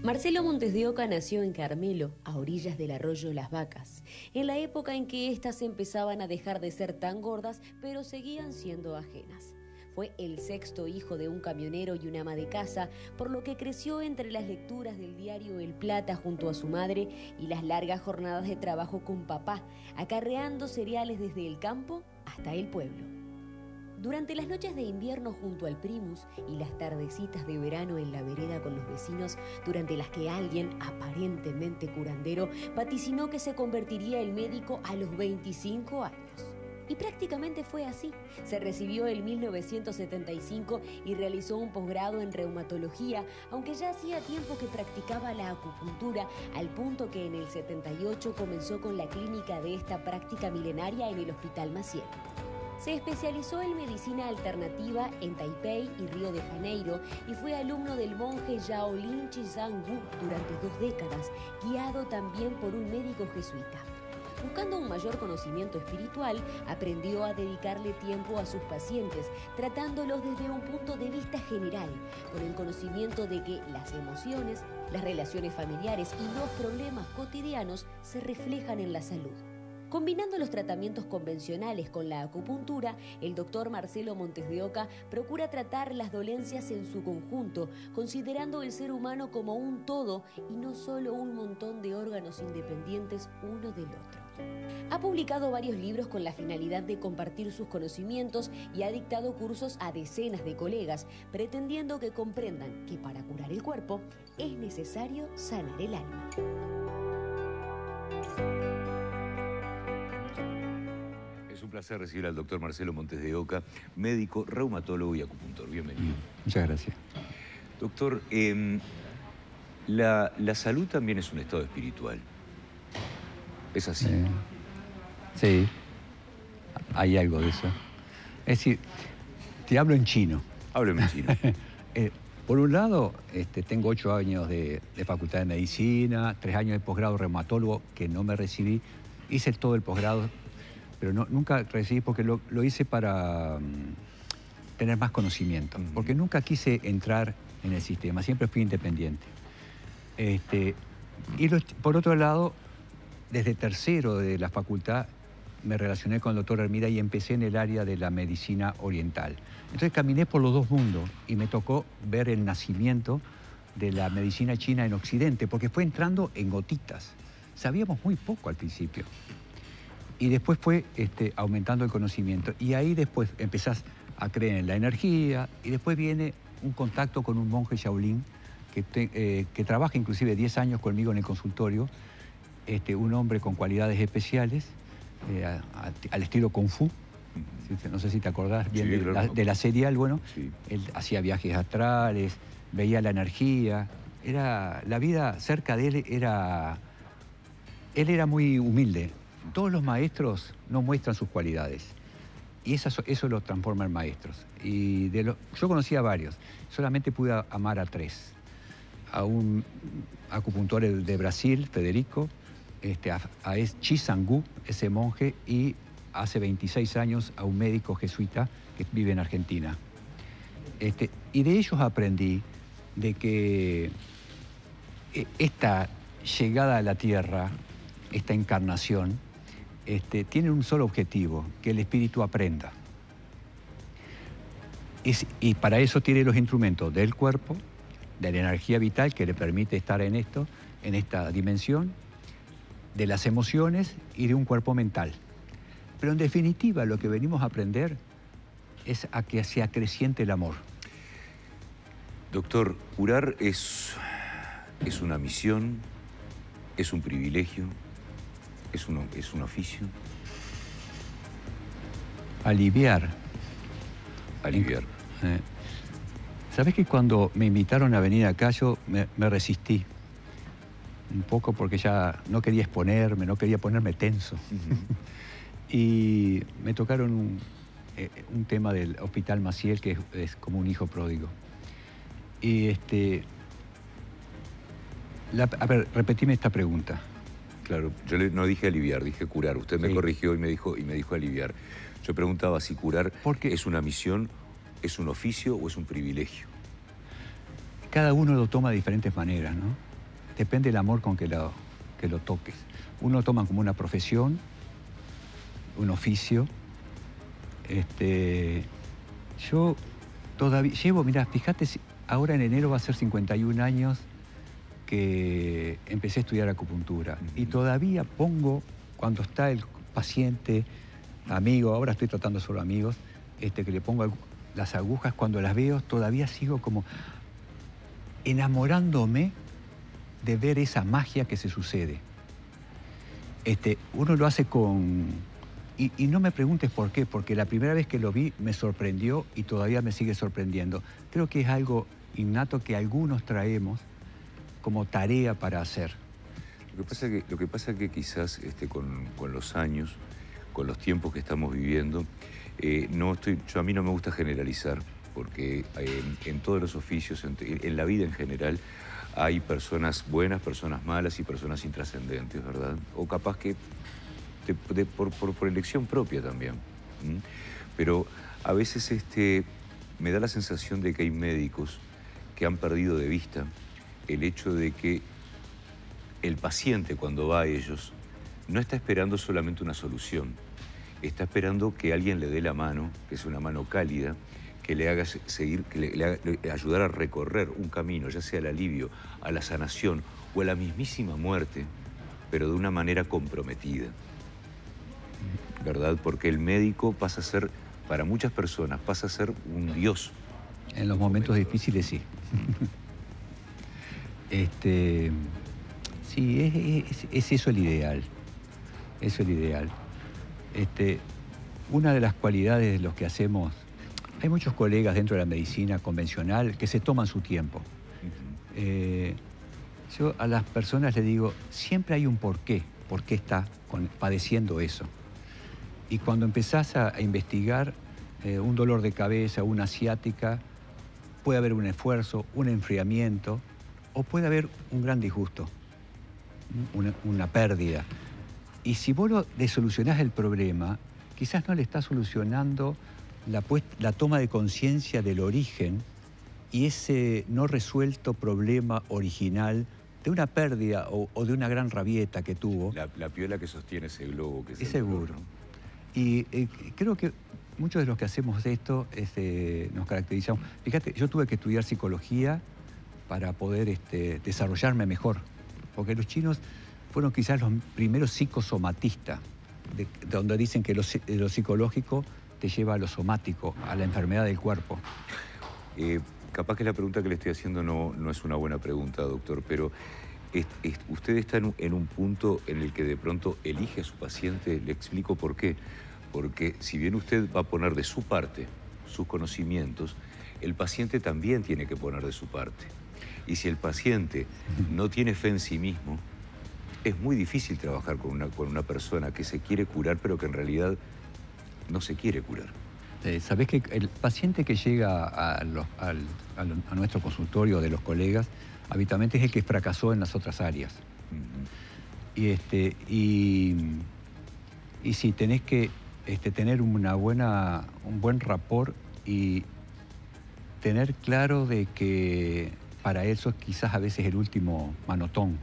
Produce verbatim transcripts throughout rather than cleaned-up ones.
Marcelo Montes de Oca nació en Carmelo, a orillas del arroyo Las Vacas, en la época en que éstas empezaban a dejar de ser tan gordas, pero seguían siendo ajenas. Fue el sexto hijo de un camionero y una ama de casa, por lo que creció entre las lecturas del diario El Plata junto a su madre y las largas jornadas de trabajo con papá, acarreando cereales desde el campo hasta el pueblo. Durante las noches de invierno junto al Primus y las tardecitas de verano en la vereda con los vecinos, durante las que alguien, aparentemente curandero, vaticinó que se convertiría en médico a los veinticinco años. Y prácticamente fue así. Se recibió en mil novecientos setenta y cinco y realizó un posgrado en reumatología, aunque ya hacía tiempo que practicaba la acupuntura, al punto que en el setenta y ocho comenzó con la clínica de esta práctica milenaria en el Hospital Maciel. Se especializó en medicina alternativa en Taipei y Río de Janeiro y fue alumno del monje Shaolin Chizang Wu durante dos décadas, guiado también por un médico jesuita. Buscando un mayor conocimiento espiritual, aprendió a dedicarle tiempo a sus pacientes, tratándolos desde un punto de vista general, con el conocimiento de que las emociones, las relaciones familiares y los problemas cotidianos se reflejan en la salud. Combinando los tratamientos convencionales con la acupuntura, el doctor Marcelo Montes de Oca procura tratar las dolencias en su conjunto, considerando el ser humano como un todo y no solo un montón de órganos independientes uno del otro. Ha publicado varios libros con la finalidad de compartir sus conocimientos y ha dictado cursos a decenas de colegas, pretendiendo que comprendan que para curar el cuerpo es necesario sanar el alma. Es un placer recibir al doctor Marcelo Montes de Oca, médico, reumatólogo y acupuntor. Bienvenido. Muchas gracias. Doctor, eh, la, la salud también es un estado espiritual. ¿Es así? Eh, sí, hay algo de eso. Es decir, te hablo en chino. Hábleme en chino. eh, por un lado, este, tengo ocho años de, de facultad de medicina, tres años de posgrado reumatólogo que no me recibí. Hice todo el posgrado, pero no, nunca recibí porque lo, lo hice para um, tener más conocimiento. Uh-huh. Porque nunca quise entrar en el sistema, siempre fui independiente. Este, y lo, por otro lado, desde tercero de la facultad me relacioné con el doctor Hermida y empecé en el área de la medicina oriental. Entonces caminé por los dos mundos y me tocó ver el nacimiento de la medicina china en Occidente, porque fue entrando en gotitas. Sabíamos muy poco al principio. Y después fue este, aumentando el conocimiento. Y ahí después empezás a creer en la energía y después viene un contacto con un monje Shaolin que, te, eh, que trabaja inclusive diez años conmigo en el consultorio. Este, un hombre con cualidades especiales, eh, a, a, al estilo Kung Fu. No sé si te acordás bien sí, de, claro. la, de la serial. Bueno, sí. Él hacía viajes astrales, veía la energía. Era, la vida cerca de él era... Él era muy humilde. Todos los maestros no muestran sus cualidades. Y eso, eso los transforma en maestros. Y de lo, yo conocí a varios. Solamente pude amar a tres. A un acupuntor de Brasil, Federico, Este, a, a Chizang Wu, ese monje, y hace veintiséis años a un médico jesuita que vive en Argentina. Este, y de ellos aprendí de que esta llegada a la tierra, esta encarnación, este, tiene un solo objetivo, que el espíritu aprenda. Es, y para eso tiene los instrumentos del cuerpo, de la energía vital que le permite estar en esto, en esta dimensión, de las emociones y de un cuerpo mental. Pero en definitiva lo que venimos a aprender es a que se acreciente el amor. Doctor, curar es, es una misión, es un privilegio, es un, es un oficio. Aliviar. Aliviar. Eh, ¿Sabés que cuando me invitaron a venir acá yo me, me resistí? Un poco porque ya no quería exponerme, no quería ponerme tenso. Uh-huh. Y me tocaron un, eh, un tema del Hospital Maciel, que es, es como un hijo pródigo. Y este... La, a ver, repetime esta pregunta. Claro, yo le, no dije aliviar, dije curar. Usted me sí. corrigió y me dijo, y me dijo aliviar. Yo preguntaba si curar porque es una misión, es un oficio o es un privilegio. Cada uno lo toma de diferentes maneras, ¿no? depende del amor con que lo, que lo toques. Uno lo toma como una profesión, un oficio. Este, yo todavía llevo, mirá, fíjate, ahora en enero va a ser cincuenta y un años que empecé a estudiar acupuntura. Uh-huh. Y todavía pongo, cuando está el paciente, amigo, ahora estoy tratando solo amigos, este, que le pongo las agujas, cuando las veo, todavía sigo como enamorándome de ver esa magia que se sucede. Este, uno lo hace con... Y, y no me preguntes por qué, porque la primera vez que lo vi me sorprendió y todavía me sigue sorprendiendo. Creo que es algo innato que algunos traemos como tarea para hacer. Lo que pasa que, lo que, pasa que quizás este, con, con los años, con los tiempos que estamos viviendo, eh, no estoy, yo, a mí no me gusta generalizar, porque en, en todos los oficios, en, en la vida en general, hay personas buenas, personas malas y personas intrascendentes, ¿verdad? O capaz que de, de, por, por, por elección propia también. ¿Mm? Pero a veces este, me da la sensación de que hay médicos que han perdido de vista el hecho de que el paciente, cuando va a ellos, no está esperando solamente una solución, está esperando que alguien le dé la mano, que es una mano cálida, que le haga seguir, que le, le haga le ayudar a recorrer un camino, ya sea al alivio, a la sanación o a la mismísima muerte, pero de una manera comprometida, ¿verdad? Porque el médico pasa a ser, para muchas personas, pasa a ser un dios. En los momentos difíciles, sí. este, sí, es, es, es eso el ideal. Eso es el ideal. Este, una de las cualidades de los que hacemos... Hay muchos colegas dentro de la medicina convencional que se toman su tiempo. Uh-huh. eh, yo a las personas les digo, siempre hay un porqué, por qué está con, padeciendo eso. Y cuando empezás a, a investigar eh, un dolor de cabeza, una ciática, puede haber un esfuerzo, un enfriamiento, o puede haber un gran disgusto, una, una pérdida. Y si vos lo, le solucionás el problema, quizás no le estás solucionando la, la toma de conciencia del origen y ese no resuelto problema original de una pérdida o, o de una gran rabieta que tuvo. La, la piola que sostiene ese globo. Que es es seguro. Globo, ¿no? Y eh, creo que muchos de los que hacemos esto este, nos caracterizamos. Fíjate, yo tuve que estudiar psicología para poder este, desarrollarme mejor, porque los chinos fueron quizás los primeros psicosomatistas, de, de donde dicen que lo, lo psicológico te lleva a lo somático, a la enfermedad del cuerpo. Eh, capaz que la pregunta que le estoy haciendo no, no es una buena pregunta, doctor, pero es, es, usted está en un, en un punto en el que de pronto elige a su paciente. Le explico por qué. Porque si bien usted va a poner de su parte sus conocimientos, el paciente también tiene que poner de su parte. Y si el paciente no tiene fe en sí mismo, es muy difícil trabajar con una, con una persona que se quiere curar, pero que en realidad no se quiere curar. Eh, Sabés que el paciente que llega a, los, al, a, a nuestro consultorio de los colegas, habitualmente es el que fracasó en las otras áreas. Uh-huh. Y, este, y, y si tenés que este, tener una buena, un buen rapport y tener claro de que para eso quizás a veces el último manotón.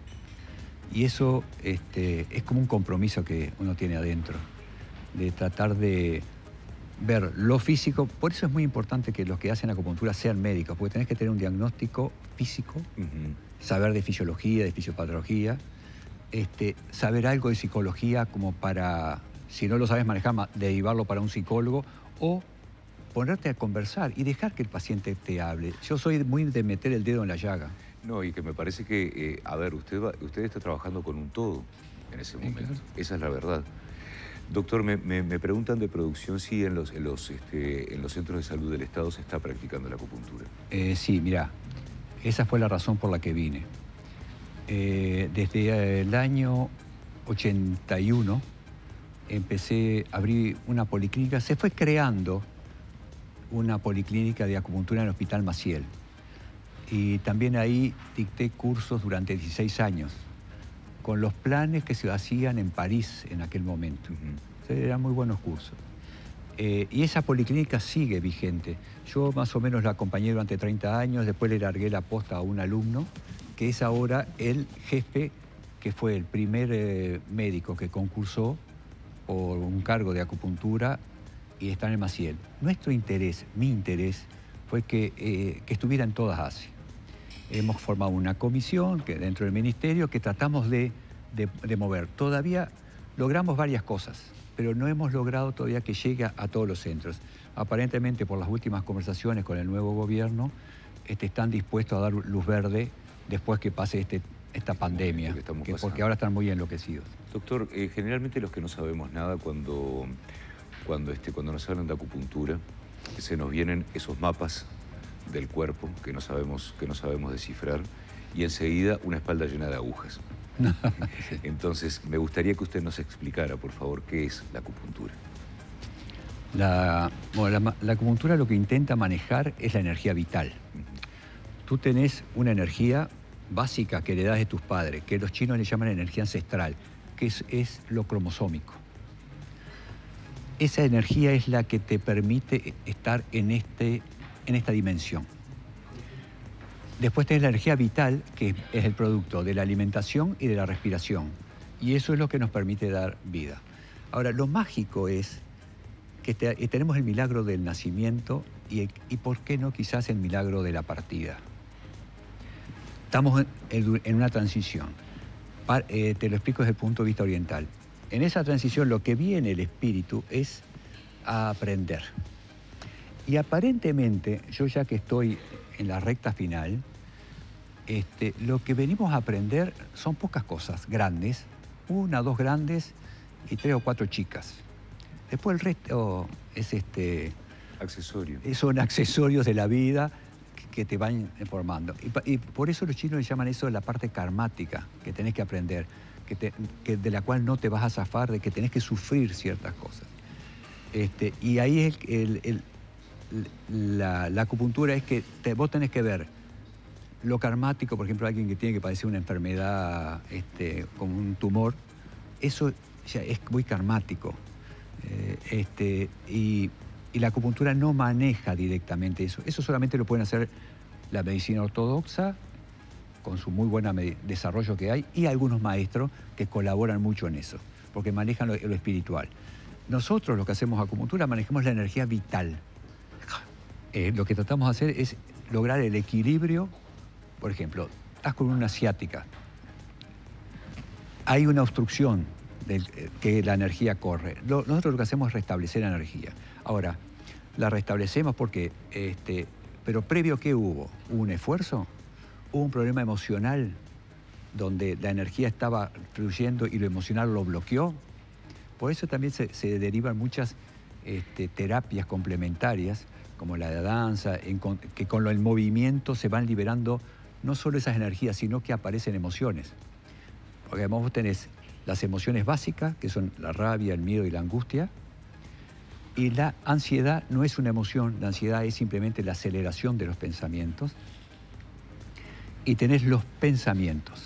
Y eso este, es como un compromiso que uno tiene adentro, de tratar de ver lo físico. Por eso es muy importante que los que hacen acupuntura sean médicos, porque tenés que tener un diagnóstico físico, uh-huh. saber de fisiología, de fisiopatología, este, saber algo de psicología como para, si no lo sabes manejar, derivarlo para un psicólogo o ponerte a conversar y dejar que el paciente te hable. Yo soy muy de meter el dedo en la llaga. No, y que me parece que, eh, a ver, usted, va, usted está trabajando con un todo en ese momento. Claro. Esa es la verdad. Doctor, me, me, me preguntan de producción si en los, en, los, este, en los centros de salud del Estado se está practicando la acupuntura. Eh, sí, mirá, esa fue la razón por la que vine. Eh, desde el año ochenta y uno empecé a abrir una policlínica. Se fue creando una policlínica de acupuntura en el Hospital Maciel. Y también ahí dicté cursos durante dieciséis años, con los planes que se hacían en París en aquel momento. Uh-huh. O sea, eran muy buenos cursos. Eh, y esa policlínica sigue vigente. Yo más o menos la acompañé durante treinta años, después le largué la posta a un alumno que es ahora el jefe, que fue el primer eh, médico que concursó por un cargo de acupuntura y está en el Maciel. Nuestro interés, mi interés, fue que, eh, que estuviera en todas Asia. Hemos formado una comisión que dentro del ministerio que tratamos de, de, de mover. Todavía logramos varias cosas, pero no hemos logrado todavía que llegue a, a todos los centros. Aparentemente, por las últimas conversaciones con el nuevo gobierno, este, están dispuestos a dar luz verde después que pase este, esta pandemia, que que, porque ahora están muy enloquecidos. Doctor, eh, generalmente los que no sabemos nada, cuando, cuando, este, cuando nos hablan de acupuntura, se nos vienen esos mapas del cuerpo que no sabemos, que no sabemos descifrar, y enseguida una espalda llena de agujas. Sí. Entonces, me gustaría que usted nos explicara, por favor, qué es la acupuntura. La, bueno, la, la acupuntura lo que intenta manejar es la energía vital. Uh-huh. Tú tenés una energía básica que heredás de tus padres, que los chinos le llaman energía ancestral, que es, es lo cromosómico. Esa energía es la que te permite estar en, este, en esta dimensión. Después tenés la energía vital, que es el producto de la alimentación y de la respiración. Y eso es lo que nos permite dar vida. Ahora, lo mágico es que te, tenemos el milagro del nacimiento y, y, ¿por qué no, quizás el milagro de la partida? Estamos en, en una transición. Par, eh, te lo explico desde el punto de vista oriental. En esa transición lo que viene el espíritu es a aprender. Y aparentemente, yo ya que estoy en la recta final, este, lo que venimos a aprender son pocas cosas grandes, una, dos grandes y tres o cuatro chicas. Después el resto es este... Accesorio. Son accesorios de la vida que te van formando. Y, y por eso los chinos le llaman eso la parte karmática, que tenés que aprender, que te, que de la cual no te vas a zafar, de que tenés que sufrir ciertas cosas. Este, y ahí es el, el, el, la, la acupuntura es que te, vos tenés que ver lo karmático, por ejemplo, alguien que tiene que padecer una enfermedad este, como un tumor, eso ya es muy karmático. Eh, este, y, y la acupuntura no maneja directamente eso. Eso solamente lo pueden hacer la medicina ortodoxa, con su muy buen desarrollo que hay, y algunos maestros que colaboran mucho en eso, porque manejan lo, lo espiritual. Nosotros, los que hacemos acupuntura, manejamos la energía vital. Eh, lo que tratamos de hacer es lograr el equilibrio. Por ejemplo, estás con una ciática. Hay una obstrucción de que la energía corre. Lo, nosotros lo que hacemos es restablecer la energía. Ahora, la restablecemos porque, este, pero previo ¿qué hubo? ¿Hubo un esfuerzo? ¿Hubo un problema emocional donde la energía estaba fluyendo y lo emocional lo bloqueó? Por eso también se, se derivan muchas este, terapias complementarias, como la de danza, en, que con el movimiento se van liberando no solo esas energías, sino que aparecen emociones. Porque además vos tenés las emociones básicas, que son la rabia, el miedo y la angustia, y la ansiedad no es una emoción, la ansiedad es simplemente la aceleración de los pensamientos, y tenés los pensamientos.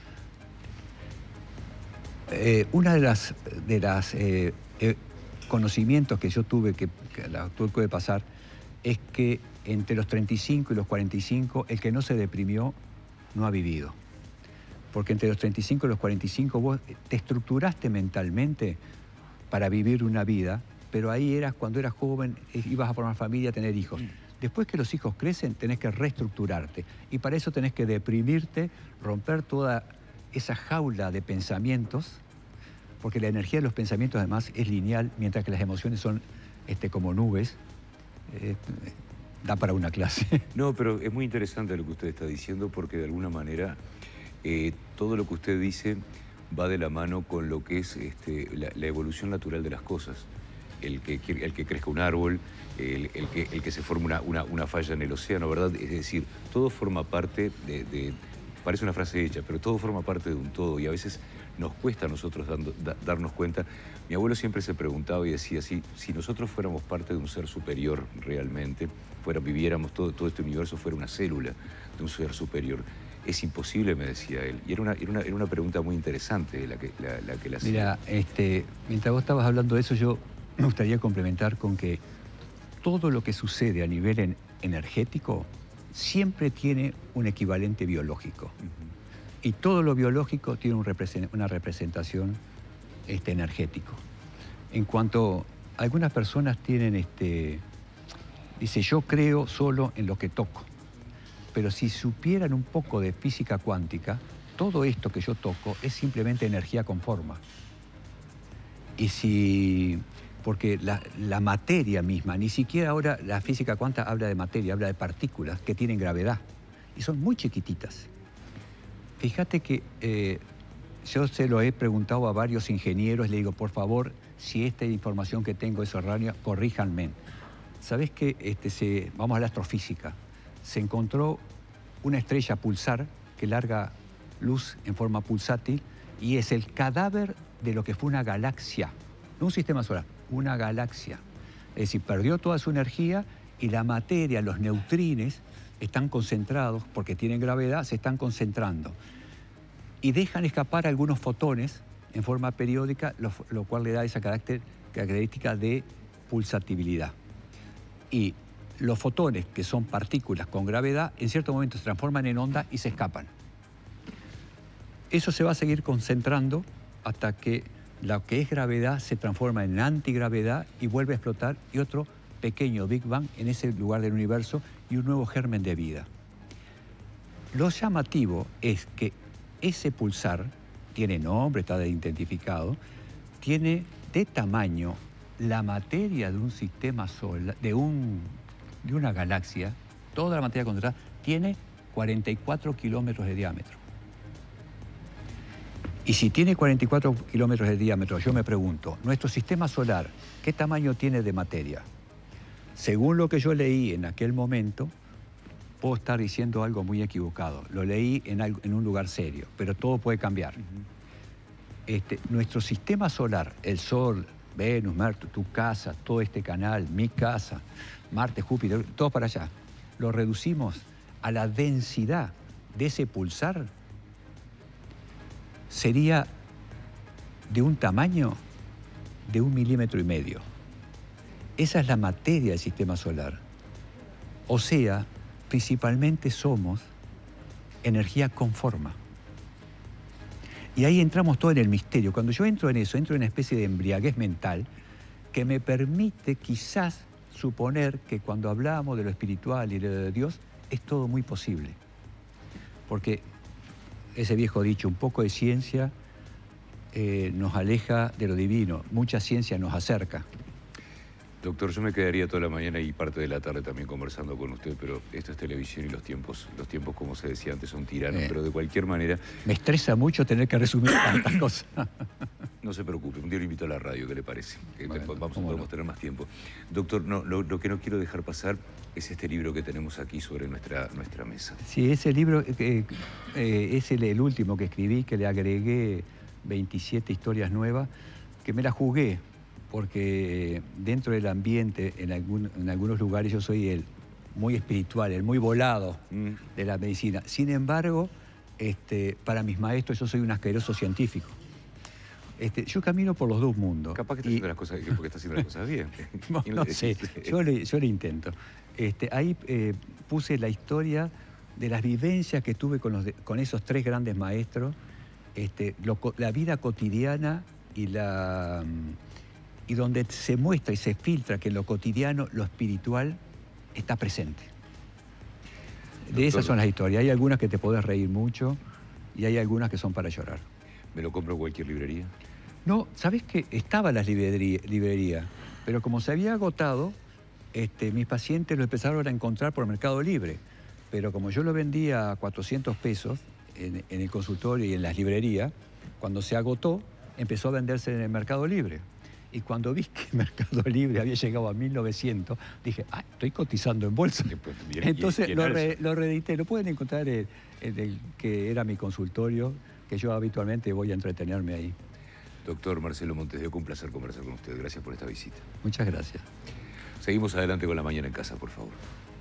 Eh, una de las, de las eh, eh, conocimientos que yo tuve, que, que la tuve que pasar, es que entre los treinta y cinco y los cuarenta y cinco, el que no se deprimió no ha vivido. Porque entre los treinta y cinco y los cuarenta y cinco vos te estructuraste mentalmente para vivir una vida, pero ahí eras, cuando eras joven, ibas a formar familia, tener hijos. Después que los hijos crecen, tenés que reestructurarte. Y para eso tenés que deprimirte, romper toda esa jaula de pensamientos, porque la energía de los pensamientos además es lineal, mientras que las emociones son este, como nubes. Eh, da para una clase. No, pero es muy interesante lo que usted está diciendo, porque de alguna manera eh, todo lo que usted dice va de la mano con lo que es este, la, la evolución natural de las cosas. El que, el que crezca un árbol, el, el, que, el que se forme una, una, una falla en el océano, ¿verdad? Es decir, todo forma parte de, de... Parece una frase hecha, pero todo forma parte de un todo, y a veces nos cuesta a nosotros dando, da, darnos cuenta. Mi abuelo siempre se preguntaba y decía, si, si nosotros fuéramos parte de un ser superior realmente, fuera, viviéramos todo, todo este universo, fuera una célula de un ser superior, es imposible, me decía él. Y era una, era una, era una pregunta muy interesante la que la, la que le hacía. Mira, este, mientras vos estabas hablando de eso, yo me gustaría complementar con que todo lo que sucede a nivel en, energético siempre tiene un equivalente biológico. Uh-huh. Y todo lo biológico tiene un represent- una representación este, energético. En cuanto a algunas personas tienen, este, dice, yo creo solo en lo que toco. Pero si supieran un poco de física cuántica, todo esto que yo toco es simplemente energía con forma. Y si... Porque la, la materia misma, ni siquiera ahora la física cuántica habla de materia, habla de partículas que tienen gravedad. Y son muy chiquititas. Fíjate que eh, yo se lo he preguntado a varios ingenieros, le digo, por favor, si esta información que tengo es errónea, corríjanme. ¿Sabés qué? Este, se, vamos a la astrofísica. Se encontró una estrella pulsar que larga luz en forma pulsátil y es el cadáver de lo que fue una galaxia, no un sistema solar, una galaxia. Es decir, perdió toda su energía y la materia, los neutrines, están concentrados, porque tienen gravedad, se están concentrando. Y dejan escapar algunos fotones en forma periódica, lo, lo cual le da esa carácter, característica de pulsatividad. Y los fotones, que son partículas con gravedad, en cierto momento se transforman en onda y se escapan. Eso se va a seguir concentrando hasta que lo que es gravedad se transforma en antigravedad y vuelve a explotar, y otro pequeño Big Bang en ese lugar del universo y un nuevo germen de vida. Lo llamativo es que ese pulsar tiene nombre, está identificado, tiene de tamaño la materia de un sistema solar, de, un, de una galaxia, toda la materia concentrada, tiene cuarenta y cuatro kilómetros de diámetro. Y si tiene cuarenta y cuatro kilómetros de diámetro, yo me pregunto, ¿nuestro sistema solar qué tamaño tiene de materia? Según lo que yo leí en aquel momento, puedo estar diciendo algo muy equivocado. Lo leí en, algo, en un lugar serio, pero todo puede cambiar. Uh-huh. este, nuestro sistema solar, el Sol, Venus, Marte, tu casa, todo este canal, mi casa, Marte, Júpiter, todo para allá, lo reducimos a la densidad de ese pulsar, sería de un tamaño de un milímetro y medio. Esa es la materia del sistema solar. O sea, principalmente somos energía con forma. Y ahí entramos todo en el misterio. Cuando yo entro en eso, entro en una especie de embriaguez mental que me permite quizás suponer que cuando hablamos de lo espiritual y de lo de Dios, es todo muy posible. Porque ese viejo dicho, un poco de ciencia eh, nos aleja de lo divino, mucha ciencia nos acerca. Doctor, yo me quedaría toda la mañana y parte de la tarde también conversando con usted, pero esto es televisión y los tiempos, los tiempos, como se decía antes, son tiranos, eh, pero de cualquier manera... Me estresa mucho tener que resumir tantas cosas. No se preocupe, un día lo invito a la radio, ¿qué le parece? Que bueno, vamos, podemos no? tener más tiempo. Doctor, no, lo, lo que no quiero dejar pasar es este libro que tenemos aquí sobre nuestra, nuestra mesa. Sí, ese libro eh, eh, es el, el último que escribí, que le agregué veintisiete historias nuevas, que me las jugué, porque dentro del ambiente, en, algún, en algunos lugares yo soy el muy espiritual, el muy volado mm. de la medicina. Sin embargo, este, para mis maestros yo soy un asqueroso científico. Este, yo camino por los dos mundos. Capaz que está, y... haciendo, las cosas, porque está haciendo las cosas bien. no, no sé, yo le, yo le intento. Este, ahí eh, puse la historia de las vivencias que tuve con, los de, con esos tres grandes maestros, este, lo, la vida cotidiana y la... y donde se muestra y se filtra que en lo cotidiano, lo espiritual, está presente. De Doctor, esas son las historias. Hay algunas que te podés reír mucho y hay algunas que son para llorar. ¿Me lo compro en cualquier librería? No, ¿sabés qué? Estaba en las librerías, librería, pero como se había agotado, este, mis pacientes lo empezaron a encontrar por Mercado Libre. Pero como yo lo vendía a cuatrocientos pesos en, en el consultorio y en las librerías, cuando se agotó, empezó a venderse en el Mercado Libre. Y cuando vi que Mercado Libre había llegado a mil novecientos, dije, ah, estoy cotizando en bolsa. Pues, mira, entonces lo, re, lo reedité. Lo pueden encontrar en, en el que era mi consultorio, que yo habitualmente voy a entretenerme ahí. Doctor Marcelo Montes de Oca, un placer conversar con usted. Gracias por esta visita. Muchas gracias. Seguimos adelante con La Mañana en Casa, por favor.